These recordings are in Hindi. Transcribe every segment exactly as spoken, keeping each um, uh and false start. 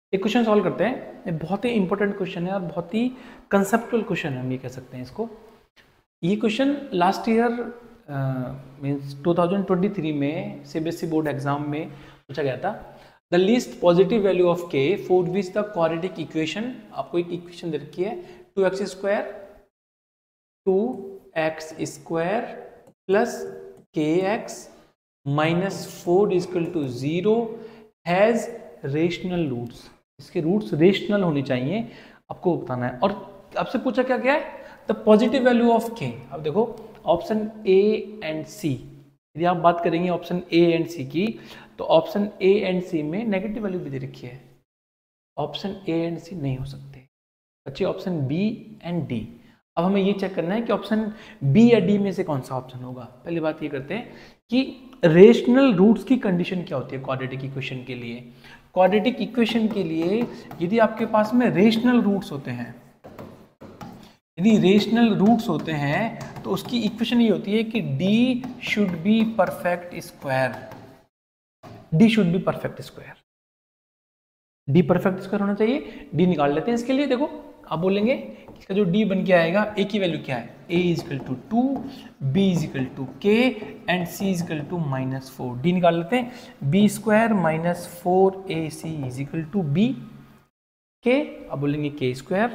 एक क्वेश्चन सॉल्व करते हैं। ये बहुत ही इंपॉर्टेंट क्वेश्चन है और बहुत ही कंसेप्चुअल क्वेश्चन है, हम ये कह सकते हैं इसको। ये question last year means two thousand twenty three में सीबीएसई बोर्ड एग्जाम में पूछा गया था। The least positive value of k for which the quadratic equation, आपको एक इक्वेशन दे रखी है, two x square two x square plus k x minus four is equal to zero has rational roots. इसके रूट्स रेशनल होनी चाहिए, आपको बताना है। और आपसे पूछा क्या क्या है, द पॉजिटिव वैल्यू ऑफ के। अब देखो ऑप्शन ए एंड सी, यदि आप बात करेंगे ऑप्शन ए एंड सी की, तो ऑप्शन ए एंड सी में नेगेटिव वैल्यू भी दे रखी है। ऑप्शन ए एंड सी नहीं हो सकते, बच्चे ऑप्शन बी एंड डी। अब हमें ये चेक करना है कि ऑप्शन बी या डी में से कौन सा ऑप्शन होगा। पहली बात ये करते हैं कि रेशनल रूट्स की कंडीशन क्या होती है क्वाड्रेटिक इक्वेशन के लिए। क्वाड्रेटिक इक्वेशन के लिए यदि आपके पास में रेशनल रूट्स होते हैं, यदि रेशनल रूट्स होते हैं तो उसकी इक्वेशन ये होती है कि D should be perfect square. D should be perfect square, D perfect square होना चाहिए। डी निकाल लेते हैं इसके लिए। देखो आप बोलेंगे इसका जो डी बन के आएगा, ए की वैल्यू क्या है, A equal two two, B equal two के and C equal two minus four. D निकाल लेते हैं, B square minus four A C equal two B के। अब बोलेंगे के square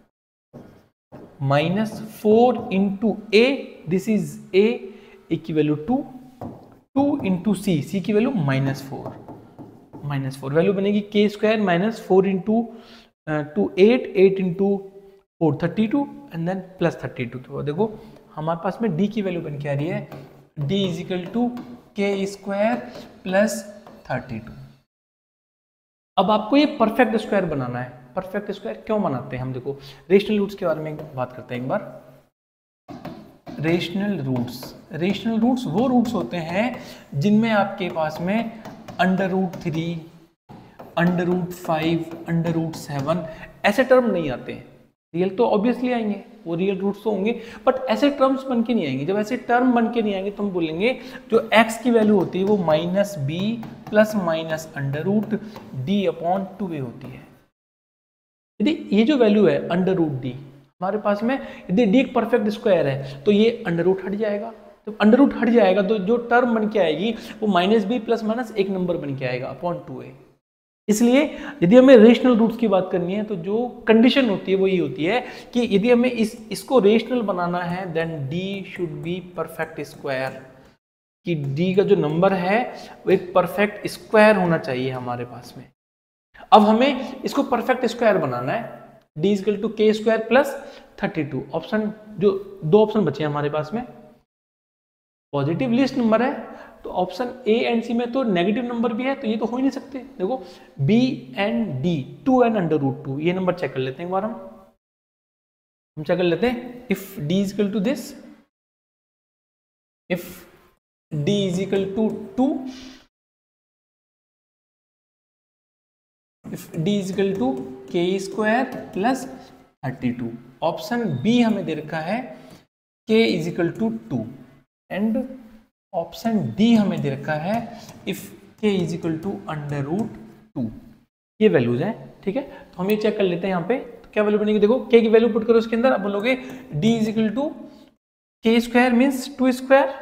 minus four into A, this is A, A की value two, two into C, C की value minus four, minus four value बनेगी के square minus four into two eight, eight into four thirty two and then plus thirty two. तो देखो हमारे पास में डी की वैल्यू बन के आ रही है, D is equal to k square plus thirty two. अब आपको ये परफेक्ट स्क्वायर बनाना है। परफेक्ट स्क्वायर क्यों बनाते हैं हम, देखो रेशनल रूट्स के बारे में बात करते हैं एक बार। रेशनल रूट्स, रेशनल रूट्स वो रूट्स होते हैं जिनमें आपके पास में under root three, under root five, under root seven ऐसे टर्म नहीं आते हैं। रियल तो ऑब्वियसली आएंगे, वो रियल रूट्स तो होंगे, बट ऐसे टर्म्स बन के नहीं आएंगे। जब ऐसे टर्म बन के नहीं आएंगे तो हम बोलेंगे जो x की वैल्यू होती है वो minus b plus minus under root D upon two a होती है। यदि ये जो वैल्यू है अंडर रूट डी हमारे पास में, यदि डी एक परफेक्ट स्क्वायर है तो ये अंडर रूट हट जाएगा। तो अंडर रूट हट जाएगा तो जो टर्म बन के आएगी वो माइनस बी प्लस माइनस एक नंबर बन के आएगा अपॉन टू ए। इसलिए यदि हमें रेशनल रूट्स की बात करनी है तो जो कंडीशन होती है वो ये होती है कि यदि हमें इस इसको रेशनल बनाना है then D should be perfect square, कि डी का जो नंबर है वो एक परफेक्ट स्क्वायर होना चाहिए हमारे पास में। अब हमें इसको परफेक्ट स्क्वायर बनाना है, D is equal to k square plus thirty two. Option जो दो ऑप्शन बचे हैं हमारे पास में, पॉजिटिव लिस्ट नंबर है तो ऑप्शन ए एंड सी में तो नेगेटिव नंबर भी है, तो ये तो हो ही नहीं सकते। देखो b and d, two and under root two, ये नंबर चेक कर लेते हैं एक बार। हम हम चेक कर लेते हैं, if D is equal to this, if D is equal to two, if D is equal to k square plus thirty two. Option b हमें दे रखा है k is equal to two and option d हमें दे रखा है if k is equal to under root two. ये वैल्यूज हैं, ठीक है। तो हम ये चेक कर लेते हैं यहाँ पे, तो क्या वैल्यू बनेगी, देखो के की वैल्यू पुट करो उसके अंदर। अब बोलोगे D is equal to k square means two square,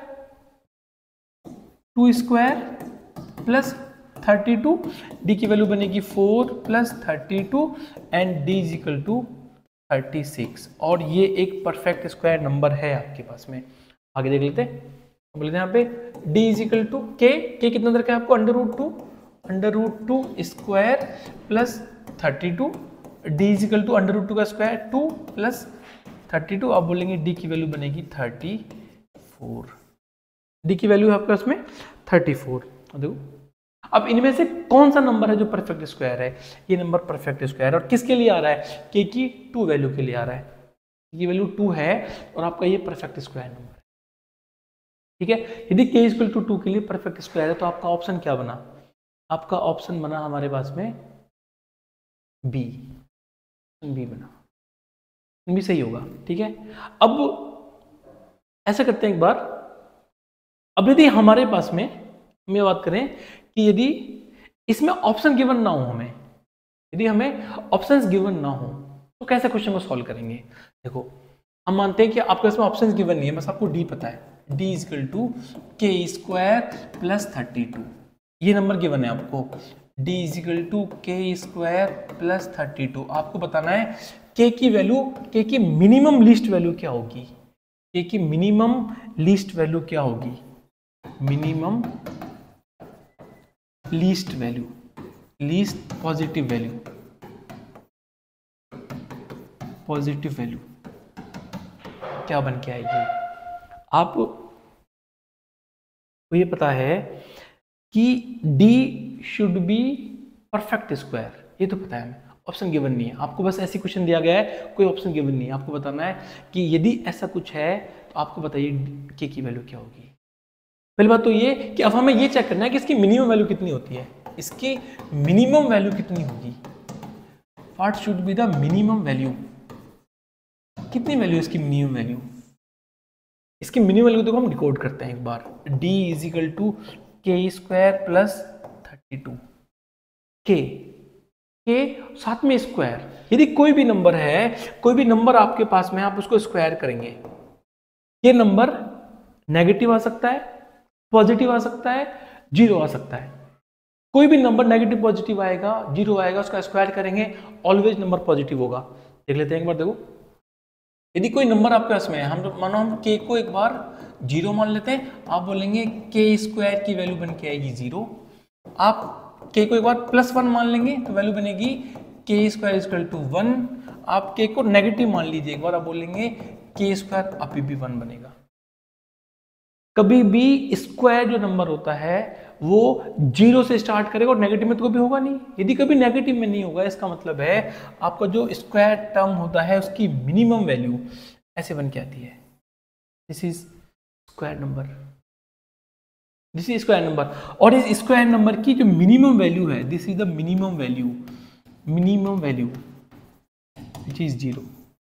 two square plus thirty two, D की वैल्यू बनेगी four plus thirty two and D is equal to thirty six. और ये एक परफेक्ट स्क्वायर नंबर है आपके पास में। आगे देख लेते हैं, बोलते हैं यहाँ पे d is equal to k, के कितना दर का है आपको, under root two, under root two square plus thirty two, D is equal to under root two का square two plus thirty two. आप बोलेंगे d की वैल्यू बनेगी थर्टी फोर, d की वैल्यू है आपके पास में थर्टी फोर। देखो अब इनमें से कौन सा नंबर है जो परफेक्ट स्क्वायर है, ये नंबर परफेक्ट स्क्वायर है। और किसके लिए आ रहा है, के की टू वैल्यू के लिए आ रहा है, ये वैल्यू टू है और आपका ये परफेक्ट स्क्वायर नंबर है, ठीक है। यदि k इक्वल टू टू के लिए परफेक्ट स्क्वायर है तो आपका ऑप्शन क्या बना, आपका ऑप्शन बना हमारे पास में बी, बी बना, बी सही होगा, ठीक है। अब ऐसा करते हैं एक बार, अब यदि हमारे पास में हम ये बात करें कि यदि इसमें ऑप्शन गिवन ना हो हमें, यदि हमें ऑप्शंस गिवन ना हो तो कैसे क्वेश्चन को सॉल्व करेंगे? देखो हम मानते हैं कि आपके पास में ऑप्शंस गिवन नहीं है, बस आपको डी पता है, D is equal to k square plus thirty two, ये नंबर गिवन है आपको, d is equal to k square plus thirty two. आपको बताना है k की वैल्यू, k की मिनिमम लीस्ट वैल्यू क्या होगी, k की मिनिमम लीस्ट वैल्यू क्या होगी, minimum least value, least positive value, positive value क्या बन के आएगी? आपको ये पता है कि d should be perfect square, ये तो पता है हमें, ऑप्शन गिवन नहीं है आपको, बस ऐसी क्वेश्चन दिया गया है, कोई ऑप्शन गिवन नहीं है, आपको बताना है कि यदि ऐसा कुछ है तो आपको बताइए k की वैल्यू क्या होगी। पहली बात तो ये कि अब हमें ये चेक करना है कि इसकी मिनिमम वैल्यू कितनी होती है, इसकी मिनिमम वैल्यू कितनी होगी, what should be the minimum value, कितनी वैल्यू इसकी मिनिमम वैल्यू, इसकी मिनिमम वैल्यू देखो हम डिकोड करते हैं एक बार, d is equal to k square plus thirty two, k के साथ में स्क्वायर, यदि कोई भी नंबर है, कोई भी नंबर आपके पास में, आप उसको स्क्वायर करेंगे, ये नंबर नेगेटिव आ सकता है, पॉजिटिव आ सकता है, जीरो आ सकता है, कोई भी नंबर नेगेटिव पॉजिटिव आएगा, जीरो आएगा, उसका स्क्वायर करेंगे ऑलवेज नंबर पॉजिटिव होगा। देख लेते हैं एक बार, देखो यदि कोई नंबर आपके पास में है, हम मानो हम k को एक बार जीरो मान लेते हैं, आप बोलेंगे k स्क्वायर की वैल्यू बन के आएगी जीरो, आप k को एक बार प्लस वन मान लेंगे तो वैल्यू बनेगी k square equal to one, आप k को नेगेटिव मान लीजिए एक बार, आप बोलेंगे k स्क्वायर अभी भी वन बनेगा। कभी भी स्क्वायर जो नंबर होता है वो जीरो से स्टार्ट करेगा और नेगेटिव में तो कभी होगा नहीं, यदि कभी नेगेटिव में नहीं होगा इसका मतलब है आपका जो स्क्वायर टर्म होता है उसकी मिनिमम वैल्यू ऐसे बन के आती है, this is square number, this is square number, और इस स्क्वायर नंबर की जो मिनिमम वैल्यू है, this is the minimum value, minimum value which is zero.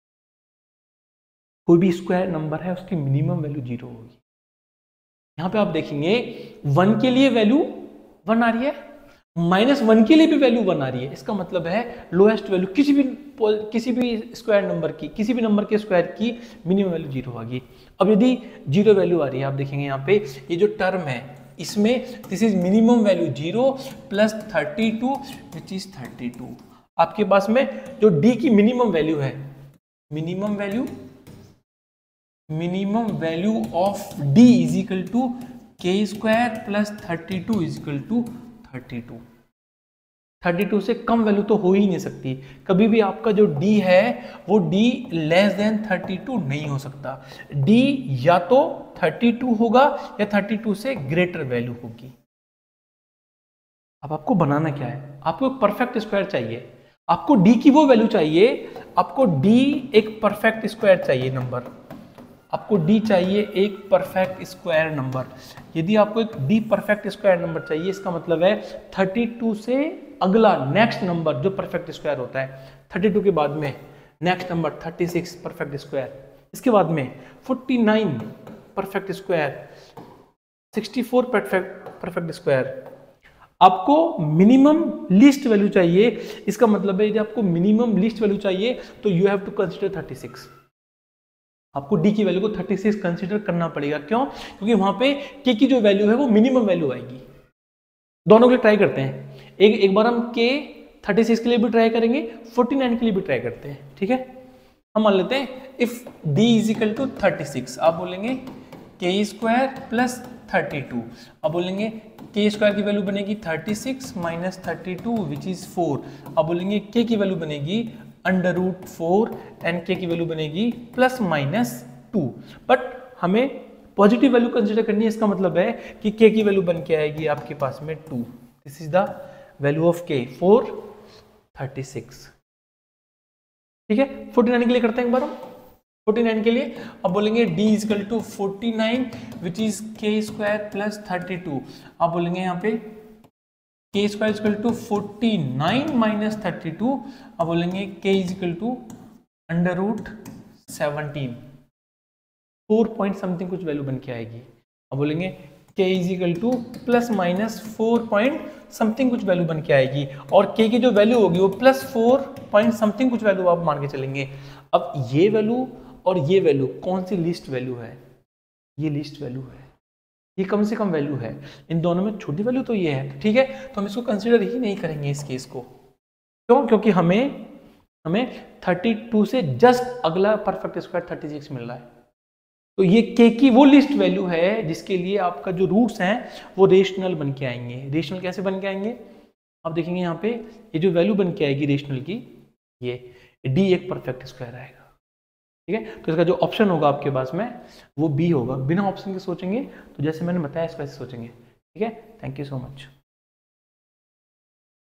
कोई भी स्क्वायर नंबर है उसकी मिनिमम वैल्यू जीरो होगी। यहां पे आप देखेंगे वन के लिए वैल्यू वन आ रही है, माइनस वन के लिए भी वैल्यू वन आ रही है, इसका मतलब है लोएस्ट वैल्यू किसी भी किसी भी स्क्वायर नंबर की, किसी भी नंबर के स्क्वायर की मिनिमम वैल्यू जीरो होगी। अब यदि जीरो वैल्यू आ रही है, आप देखेंगे यहाँ पे ये जो टर्म है इसमें this is minimum value zero plus thirty two which is thirty two. आपके पास में जो डी की मिनिमम वैल्यू है, minimum value minimum value of d is equal to k square plus thirty two is equal to thirty two. Thirty two से कम वैल्यू तो हो ही नहीं सकती, कभी भी आपका जो d है वो d less than thirty two नहीं हो सकता, d या तो थर्टी टू होगा या थर्टी टू से ग्रेटर वैल्यू होगी। अब आपको बनाना क्या है, आपको एक परफेक्ट स्क्वायर चाहिए, आपको d की वो वैल्यू चाहिए, आपको d एक परफेक्ट स्क्वायर चाहिए नंबर, आपको d चाहिए एक परफेक्ट स्क्वायर नंबर। यदि आपको एक d परफेक्ट स्क्वायर नंबर चाहिए इसका मतलब है थर्टी टू से अगला नेक्स्ट नंबर जो परफेक्ट स्क्वायर होता है, थर्टी टू के बाद में next number thirty six perfect square, इसके बाद में forty nine perfect square, sixty four perfect perfect square. आपको मिनिमम लीस्ट वैल्यू चाहिए, इसका मतलब है यदि आपको मिनिमम लीस्ट वैल्यू चाहिए तो you have to consider thirty six, आपको d की वैल्यू को थर्टी सिक्स कंसीडर करना पड़ेगा। क्यों? क्योंकि वहां पे k की जो वैल्यू है वो मिनिमम वैल्यू आएगी। दोनों के लिए ट्राई करते हैं, एक एक बार हम k थर्टी सिक्स के लिए भी ट्राई करेंगे, फोर्टी नाइन के लिए भी ट्राई करते हैं, ठीक है। हम मान लेते हैं if d is equal to thirty six, आप बोलेंगे k square plus thirty two, आप बोलेंगे k स्क्वायर की वैल्यू बनेगी thirty six minus thirty two which is four, आप बोलेंगे k की वैल्यू बनेगी अंडर रूट फोर एंड के की वैल्यू बनेगी प्लस माइनस टू, बट हमें पॉजिटिव वैल्यू कंसीडर करनी है, इसका मतलब है कि के की वैल्यू बन के आएगी आपके पास में two, this is the value of k four thirty six, ठीक है। फोर्टी नाइन के लिए करते हैं एक बार हम, फोर्टी नाइन के लिए अब बोलेंगे d is equal to forty nine which is k square plus thirty two, आप बोलेंगे यहाँ पे k square equal to forty nine minus thirty two, अब बोलेंगे k is equal to under root seventeen, four point something कुछ वैल्यू बन के आएगी। अब बोलेंगे k is equal to plus minus four point something कुछ वैल्यू बन के आएगी और k की जो वैल्यू होगी वो प्लस फोर पॉइंट समथिंग कुछ वैल्यू आप मान के चलेंगे। अब ये वैल्यू और ये वैल्यू कौन सी लीस्ट वैल्यू है? ये लीस्ट वैल्यू है, ये कम से कम वैल्यू है, इन दोनों में छोटी वैल्यू तो ये है, ठीक है। तो हम इसको कंसिडर ही नहीं करेंगे इस केस को। क्यों? क्योंकि हमें हमें बत्तीस से जस्ट अगला परफेक्ट स्क्वायर छत्तीस मिल रहा है। तो ये k की वो लिस्ट वैल्यू है जिसके लिए आपका जो रूट्स हैं वो रेशनल बन के आएंगे। रेशनल कैसे बन के आएंगे आप देखेंगे यहाँ पे, ये जो वैल्यू बन के आएगी रेशनल की, ये d एक परफेक्ट स्क्वायर आएगा, ठीक है। तो इसका जो ऑप्शन होगा आपके पास में वो बी होगा। बिना ऑप्शन के सोचेंगे तो जैसे मैंने बताया इस वैसे सोचेंगे, ठीक है। Thank you so much.